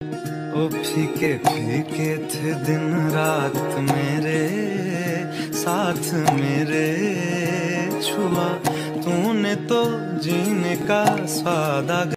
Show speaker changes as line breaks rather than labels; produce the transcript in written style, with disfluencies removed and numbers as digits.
ओ फीके फीके थे दिन रात मेरे साथ मेरे, छुआ तूने तो जीने का स्वाद आ गया।